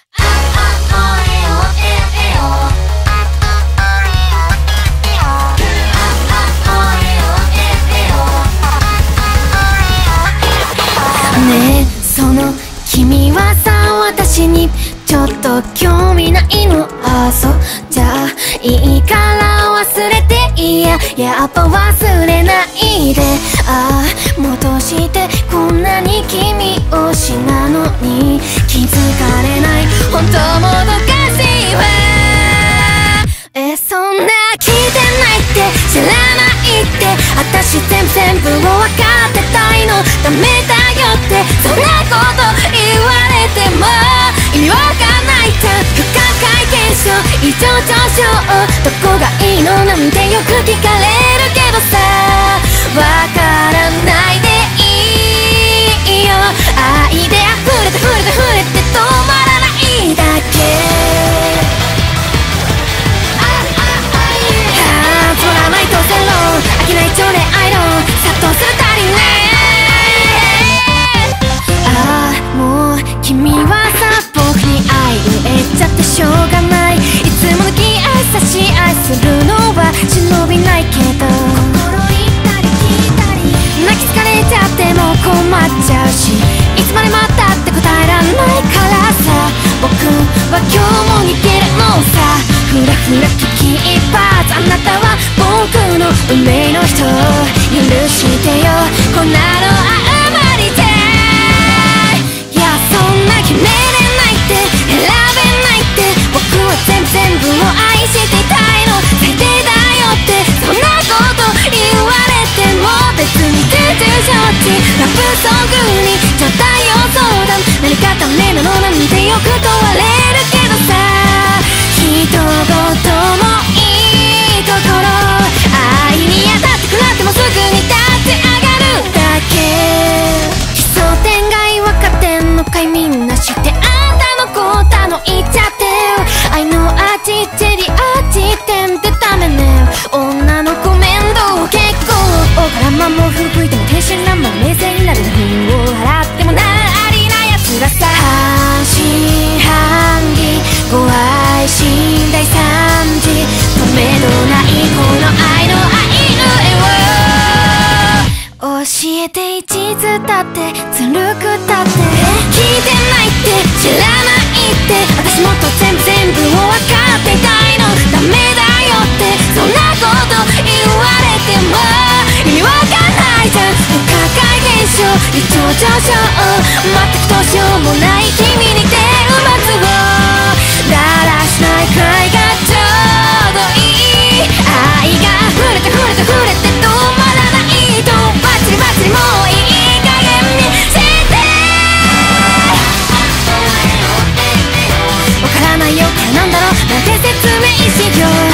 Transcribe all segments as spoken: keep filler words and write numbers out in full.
ねえその君はさ私にちょっと興味ないの？あ、そうじゃあいいから忘れて。いややっぱ忘れないで。ああ戻してこんなに君推しなのに気づかれない。本当もどかしいわ。え、そんな聞いてないって知らないって、私全部全部を分かってたいの。ダメだよってそんなこと言われても意味わかんないじゃん。不可解現象異常上昇どこがいいのなんてよく聞かれるけどさ、わからないでいいよ。愛で溢れて溢れて溢れて止まらないだけ。つまらないとゼロ飽きない情で愛の殺到するたりね。ああもう君はさ僕に愛を得ちゃってしょうがない。いつもの気合差し愛するのは忍びないけど、心言ったり聞いたり泣き疲れちゃっても困っちゃうし、いつまで待ったって答えらんないからさ、僕は今日も逃げるのさ。ふらふら危機一髪、あなたは僕の運命の人、許してよこんなのあまりで。いやそんな決めれないって選べないって、僕は全部全部を愛していたいの。最低だよってそんなこと言われても別に全然承知。ラブソングにちょっとよ相談、何かダメなのなんてよく問われるけどさ、一言もいいところ愛に当たって食らってもすぐに立ち上がるだけ。奇想天外分かってんのかいみんな知って、あんたの答の言っちゃって愛の味チェリー味点ってダメね。女の子面倒結構大からまも吹いても天真爛漫冷静になる分を払ってもなありなやつらさ。半信半疑ご愛心第三次止めどないこの愛の愛の絵を教えて一途だってずるくだって。聞いてないって知らないって、私もっと全部全部を分かっていたいの。ダメだよってそんなこと言われても意味わかんないじゃん。不可解現象異常上昇全くどうしようもない君に手を待つをだらしないくらいがちょうどいい。愛が溢れて溢れて溢れて止まらないとバチリバチリもういい加減にしてわからないよこれなんだろうなんて説明しよう。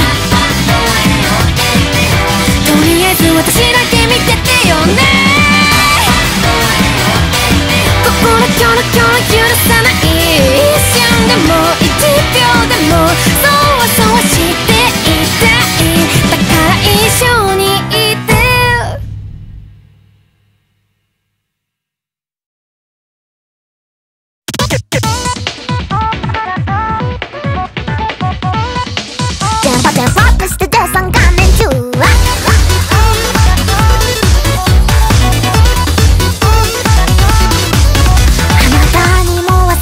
とりあえず私だけ見ててよね。心キョロキョロ許さない一瞬でも一秒でもそわそわしていたい。だから一緒にいて。電波電波として絶賛画面中はあなたにも忘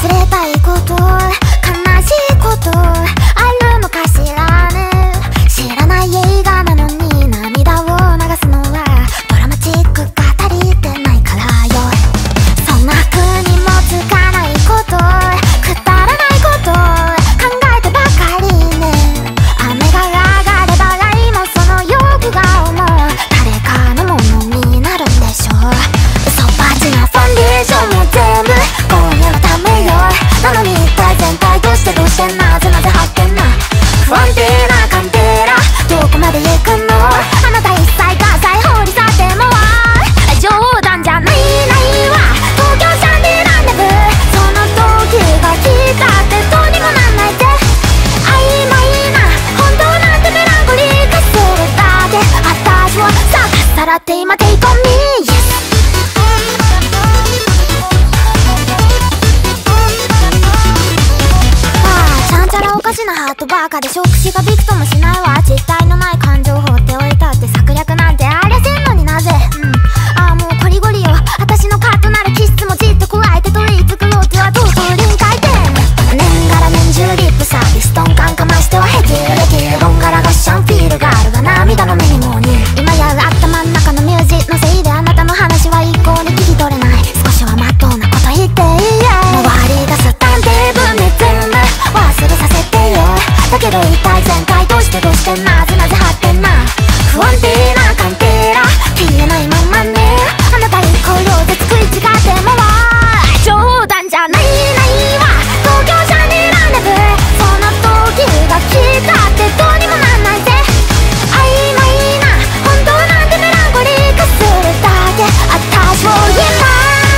しなハートバカで触手がびくともしないわ。実体のない感情放っておいたって策略なんてありゃせんのになぜ。うんああもうこりごりよ。私のカッとなる気質もじっとこらえて取り繕うとはどうする臨界点。年がら年中リップサービストンカンかましてはヘキレキボンガラガッシャンフィールがあるが涙の目にもに今やる頭ん中のミュージのせいであなたの話は一向に聞き取れない。少しはまっとうなこと言っていいや回り出す探偵文で全部忘れさせてよ。だけど一体全体としてどうしてなぜなぜ発展な不安定な鑑定ら消えないままね。あなた一個量で作り違ってもは冗談じゃないないわ。東京じゃねえランデブーその時が来たってどうにもなんないぜ。曖昧な本当なんてメランコリー化するだけ私を言えない。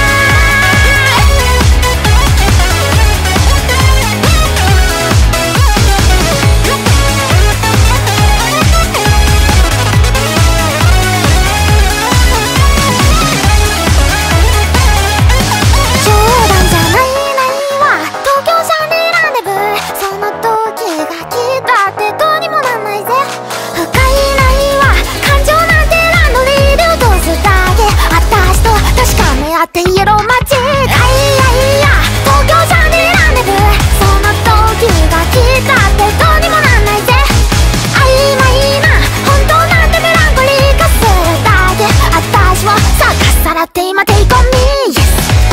ってイエローマジックあいやいや東京じゃねえランデブーその時が来たってどうにもなんないぜ。曖昧な本当なんてメランコリー化するだけ私をさかさらって今テイコミー、yes。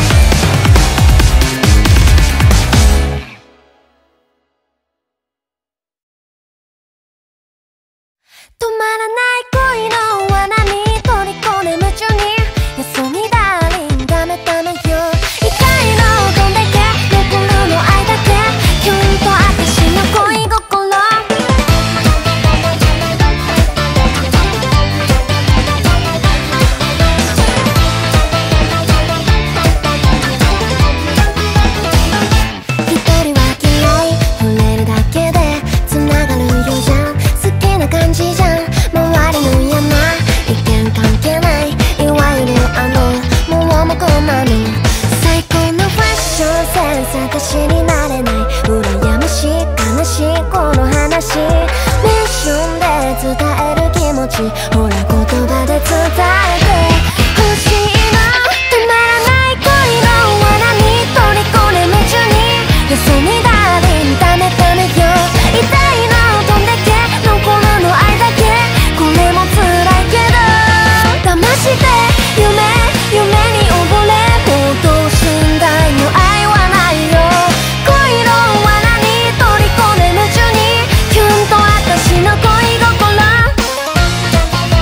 止まらない恋の罠に虜で夢中に休みだダメダメよ痛いのどんだけ残るの愛だけキュンと私の恋心一人は嫌い触れるだけで繋がるよじゃん好きな感じじゃん周りの嫌な意見関係ないいわゆるあの最高のファッションセンス私になれない羨ましい悲しいこの話ミッションで伝える気持ちほら言葉で伝えて欲しいな。止まらない恋の罠に虜で夢中に休みだりダメダメよ痛いのどんだけ残るの愛だけこれも辛いけど騙して夢夢に溺れ同身大の愛はないよ恋の罠に虜で夢中にキュンと私の恋心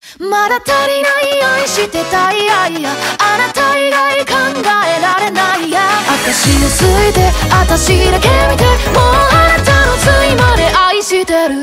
まだ足りない愛してたいやいや、あなた以外考えられないや。私を好いて私だけ見て、もうあなたの罪まで愛してる。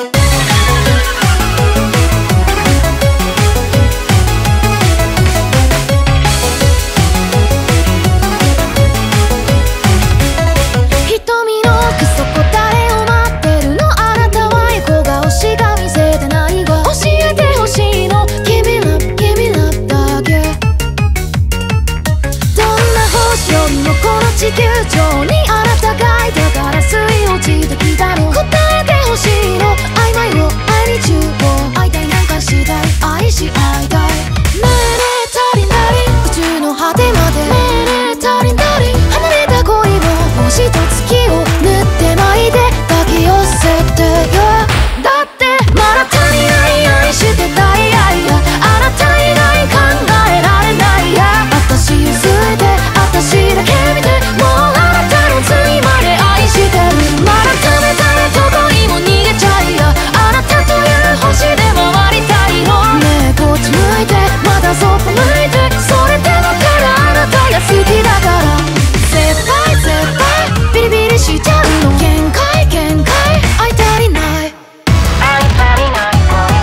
地球上にあなたがいたから吸い落ちてきたの。答えてほしいの。曖昧を愛に中を会いたいなんかしたい、愛し合いたい。ねえねえ足りんだり、宇宙の果てまで。ねえねえ足りんだり、離れた恋を星と月を塗って巻いて抱き寄せてよ。だってまだ足りない愛してたいやいや、あなた以外考えられないや。私を好いて私だけ見て、もうあなたの罪まで愛してる。まだダメダメどこにも逃げちゃいや、あなたという星で回りたいの。ねえこっち向いて、またそっぽ向いて、それでもただあなたが好きだから。絶対絶対ビリビリしちゃうの。限界限界愛足りない、愛足りない、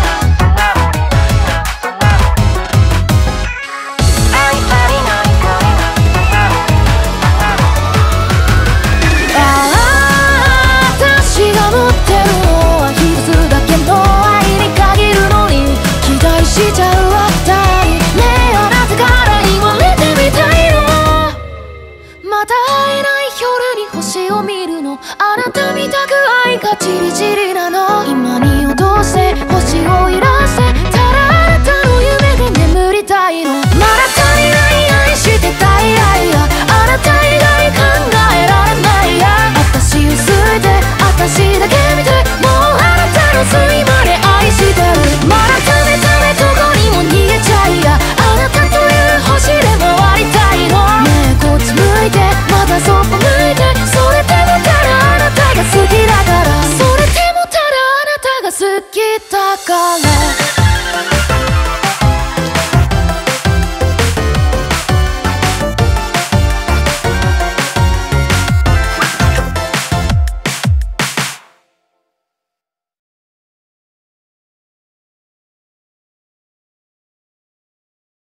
愛足りない。しちゃうあたり、ねえあなたから言われてみたいの。また会えない夜に星を見るの。あなたみたく愛がチリチリなの。今に落として星をいらせ、ただあなたの夢で眠りたいの。まだ足りない愛してたいやいや、あなた以外考えられないや。私を好いて私だけ見て、もうあなたの罪まで愛してる。まだダメダメどこにも逃げちゃいや、あなたという星で回りたいの。ねえこっち向いて、またそっぽ向いて、それでもただあなたが好きだから。それでもただあなたが好きだから。